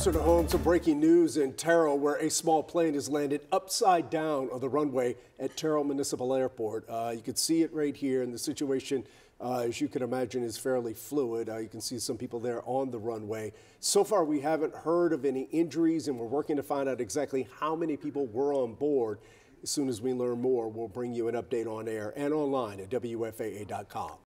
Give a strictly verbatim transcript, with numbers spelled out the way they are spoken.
closer to home, some breaking news in Terrell, where a small plane has landed upside down on the runway at Terrell Municipal Airport. Uh, you can see it right here, and the situation, uh, as you can imagine, is fairly fluid. Uh, you can see some people there on the runway. So far, we haven't heard of any injuries, and we're working to find out exactly how many people were on board. As soon as we learn more, we'll bring you an update on air and online at W F A A dot com.